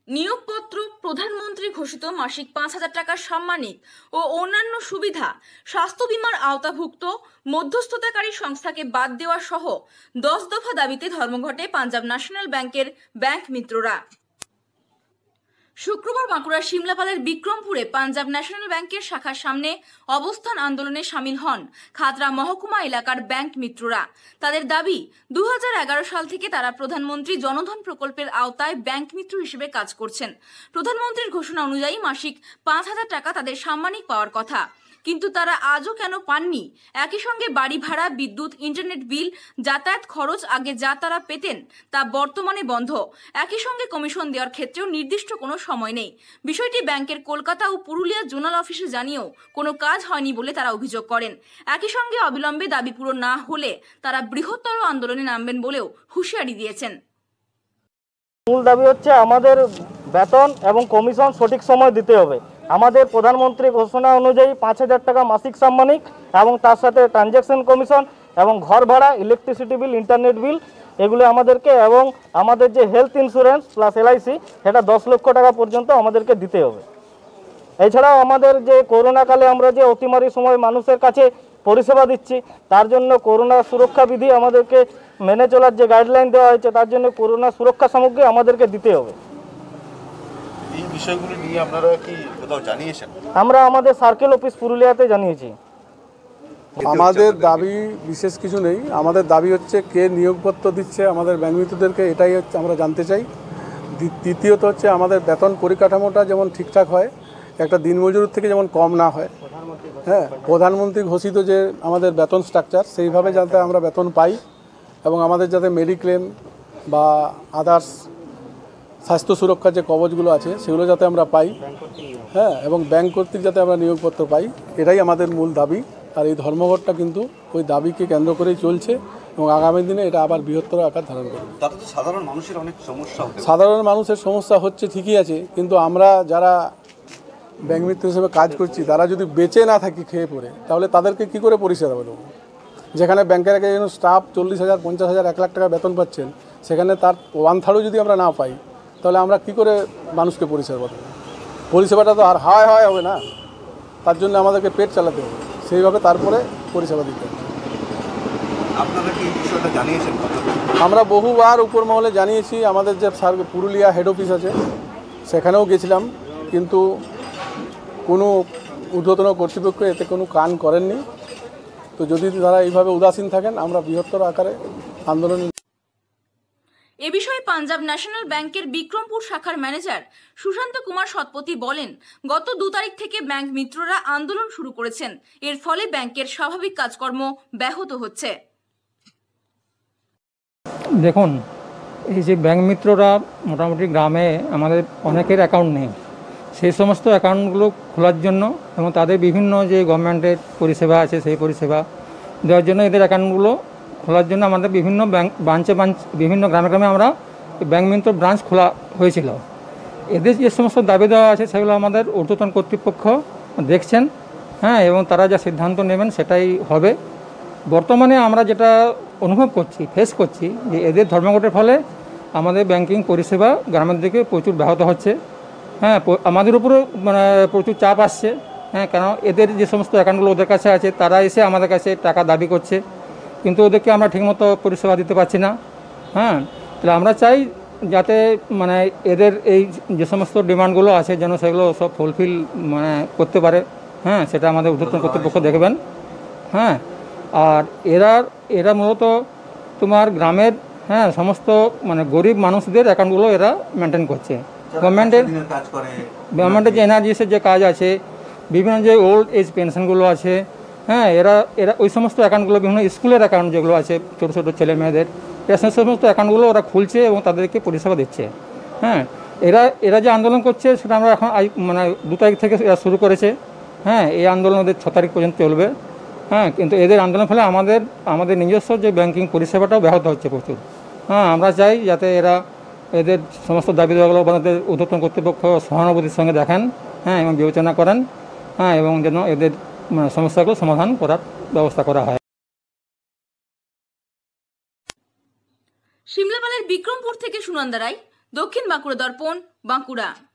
নিয়োগপত্র, প্রধানমন্ত্রী ঘোষিত মাসিক ৫,০০০ টাকার সাম্মানিক ও অন্যান্য সুবিধা, স্বাস্থ্য বীমার আওতাভুক্ত মধ্যস্থতাকারী সংস্থাকে বাদ দেওয়া সহ ১০ দফা দাবিতে ধর্মঘটে পাঞ্জাব ন্যাশনাল ব্যাংকের ব্যাংক মিত্ররা। শুক্রবার বাঁকুড়ার সিমলাপালের বিক্রমপুরে পাঞ্জাব ন্যাশনাল ব্যাংকের শাখার সামনে অবস্থান আন্দোলনে সামিল হন খাতড়া মহকুমা এলাকার ব্যাংক মিত্ররা। তাদের দাবি, ২০১১ সাল থেকে তারা প্রধানমন্ত্রী জনধন প্রকল্পের আওতায় ব্যাংক মিত্র হিসেবে কাজ করছেন। প্রধানমন্ত্রীর ঘোষণা অনুযায়ী মাসিক ৫,০০০ টাকা তাদের সাম্মানিক পাওয়ার কথা, কিন্তু তারা আজও কেন পাননি? একই সঙ্গে বাড়ি ভাড়া, বিদ্যুৎ, ইন্টারনেট বিল, যাতায়াত খরচ আগে যা তারা পেতেন তা বর্তমানে বন্ধ। একই সঙ্গে কমিশন দেওয়ার ক্ষেত্রেও নির্দিষ্ট কোনো সময় নেই। বিষয়টি ব্যাংকের কলকাতা ও পুরুলিয়া জোনাল অফিসে জানিয়েও কোনো কাজ হয়নি বলে তারা অভিযোগ করেন। একই সঙ্গে অবিলম্বে দাবি পূরণ না হলে তারা বৃহত্তর আন্দোলনে নামবেন বলেও হুঁশিয়ারি দিয়েছেন। মূল দাবি হচ্ছে আমাদের বেতন এবং কমিশন সঠিক সময় দিতে হবে। আমাদের প্রধানমন্ত্রী ঘোষণা অনুযায়ী ৫,০০০ টাকা মাসিক সাম্মানিক এবং তার সাথে ট্রানজ্যাকশন কমিশন এবং ঘর ভাড়া, ইলেকট্রিসিটি বিল, ইন্টারনেট বিল এগুলো আমাদেরকে, এবং আমাদের যে হেলথ ইন্স্যুরেন্স প্লাস LIC সেটা ১০ লক্ষ টাকা পর্যন্ত আমাদেরকে দিতে হবে। এছাড়াও আমাদের যে করোনাকালে আমরা যে অতিমারির সময় মানুষের কাছে পরিষেবা দিচ্ছি, তার জন্য করোনা সুরক্ষা বিধি আমাদেরকে মেনে চলার যে গাইডলাইন দেওয়া হয়েছে, তার জন্য করোনা সুরক্ষা সামগ্রী আমাদেরকে দিতে হবে। এই বিষয়গুলো নিয়ে আপনারা কি কোথাও জানিয়েছেন? আমরা আমাদের সার্কেল অফিস পুরুলিয়াতে জানিয়েছি। আমাদের দাবি বিশেষ কিছু নেই। আমাদের দাবি হচ্ছে কে নিয়োগপত্র দিচ্ছে আমাদের ব্যাংক মিত্রদেরকে, এটাই হচ্ছে আমরা জানতে চাই। দ্বিতীয়ত হচ্ছে আমাদের বেতন পরিকাঠামোটা যেমন ঠিকঠাক হয়, একটা দিনমজুর থেকে যেমন কম না হয়। হ্যাঁ, প্রধানমন্ত্রী ঘোষিত যে আমাদের বেতন স্ট্রাকচার, সেইভাবে যাতে আমরা বেতন পাই এবং আমাদের যাতে মেডিক্লেম বা আদার্স স্বাস্থ্য সুরক্ষার যে কবচগুলো আছে সেগুলো যাতে আমরা পাই। হ্যাঁ, এবং ব্যাংক কর্তৃক যাতে আমরা নিয়োগপত্র পাই, এটাই আমাদের মূল দাবি। আর এই ধর্মঘটটা কিন্তু ওই দাবিকে কেন্দ্র করেই চলছে এবং আগামী দিনে এটা আবার বৃহত্তর আকার ধারণ করবে। তাতে তো সাধারণ মানুষের অনেক সমস্যা হবে। সাধারণ মানুষের সমস্যা হচ্ছে ঠিকই আছে, কিন্তু আমরা যারা ব্যাংক মিত্র হিসেবে কাজ করছি তারা যদি বেঁচে না থাকি খেয়ে পড়ে, তাহলে তাদেরকে কি করে পরিষেবা দেবো? যেখানে ব্যাংকের আগে যেন স্টাফ ৪০,০০০, ৫০,০০০, ১ লাখ টাকা বেতন পাচ্ছেন, সেখানে তার 1/3 যদি আমরা না পাই, তাহলে আমরা কি করে মানুষকে পরিষেবা দেবো? পরিষেবাটা তো আর হয় হবে না, তার জন্য আমাদেরকে পেট চালাতে হবে, সেইভাবে তারপরে পরিষেবা দিতে হবে। আপনারা কি এই বিষয়টা জানিয়েছেন? আমরা বহুবার উপর মহলে জানিয়েছি। আমাদের যে পুরুলিয়া হেড অফিস আছে সেখানেও গেছিলাম, কিন্তু কোনো ঊর্ধ্বতন কর্তৃপক্ষ এতে কোনো কান করেননি। তো যদি তারা এইভাবে উদাসীন থাকেন, আমরা বৃহত্তর আকারে আন্দোলন। এ বিষয়ে পাঞ্জাব ন্যাশনাল ব্যাংকের বিক্রমপুর শাখার ম্যানেজার সুশান্ত কুমার শতপথী বলেন, গত ২ তারিখ থেকে ব্যাংক মিত্ররা আন্দোলন শুরু করেছেন। এর ফলে ব্যাংকের স্বাভাবিক কাজকর্ম ব্যাহত হচ্ছে। দেখুন, এই যে ব্যাংক মিত্ররা মোটামুটি গ্রামে আমাদের অনেকের অ্যাকাউন্ট নেই, সেই সমস্ত অ্যাকাউন্টগুলো খোলার জন্য এবং তাদের বিভিন্ন যে গভর্নমেন্টের পরিষেবা আছে সেই পরিষেবা দেওয়ার জন্য এদের অ্যাকাউন্টগুলো খোলার জন্য আমাদের বিভিন্ন ব্রাঞ্চে বিভিন্ন গ্রামে গ্রামে আমরা ব্যাংক মিত্র ব্রাঞ্চ খোলা হয়েছিল। এদের যে সমস্ত দাবি দেওয়া আছে সেগুলো আমাদের ঊর্ধ্বতন কর্তৃপক্ষ দেখছেন। হ্যাঁ, এবং তারা যা সিদ্ধান্ত নেবেন সেটাই হবে। বর্তমানে আমরা যেটা অনুভব করছি, ফেস করছি, যে এদের ধর্মঘটের ফলে আমাদের ব্যাংকিং পরিষেবা গ্রামের দিকে প্রচুর ব্যাহত হচ্ছে। হ্যাঁ, আমাদের উপরেও মানে প্রচুর চাপ আসছে। হ্যাঁ, কেন এদের যে সমস্ত অ্যাকাউন্টগুলো ওদের কাছে আছে, তারা এসে আমাদের কাছে টাকা দাবি করছে, কিন্তু ওদেরকে আমরা ঠিকমতো পরিষেবা দিতে পারছি না। হ্যাঁ, তাহলে আমরা চাই যাতে মানে এদের এই যে সমস্ত ডিমান্ডগুলো আছে যেন সেগুলো সব ফুলফিল মানে করতে পারে। হ্যাঁ, সেটা আমাদের ঊর্ধ্বতন কর্তৃপক্ষ দেখবেন। হ্যাঁ, আর এরা মূলত তোমার গ্রামের সমস্ত মানে গরিব মানুষদের অ্যাকাউন্টগুলো এরা মেনটেন করছে। গভর্নমেন্টের যে এনআরজিএসের যে কাজ আছে, বিভিন্ন যে ওল্ড এজ পেনশনগুলো আছে, হ্যাঁ, এরা ওই সমস্ত অ্যাকাউন্টগুলো, বিভিন্ন স্কুলের অ্যাকাউন্ট যেগুলো আছে ছোটো ছোটো ছেলে মেয়েদের, সেই সমস্ত অ্যাকাউন্টগুলো ওরা খুলছে এবং তাদেরকে পরিষেবা দিচ্ছে। হ্যাঁ, এরা যে আন্দোলন করছে সেটা আমরা এখন মানে ২ তারিখ থেকে এরা শুরু করেছে। হ্যাঁ, এই আন্দোলন ওদের ৬ তারিখ পর্যন্ত চলবে। হ্যাঁ, কিন্তু এদের আন্দোলনের ফলে আমাদের নিজস্ব যে ব্যাংকিং পরিষেবাটাও ব্যাহত হচ্ছে প্রচুর। হ্যাঁ, আমরা চাই যাতে এদের সমস্ত দাবি দেওয়াগুলো আমাদের ঊর্ধ্বতন কর্তৃপক্ষ সহানুভূতির সঙ্গে দেখেন, হ্যাঁ, এবং বিবেচনা করেন। হ্যাঁ, এবং যেন এদের সমস্যাগুলো সমাধান করার ব্যবস্থা করা হয়। সিমলাপালের বিক্রমপুর থেকে সুনন্দা রায়, দক্ষিণ বাঁকুড়া দর্পণ, বাঁকুড়া।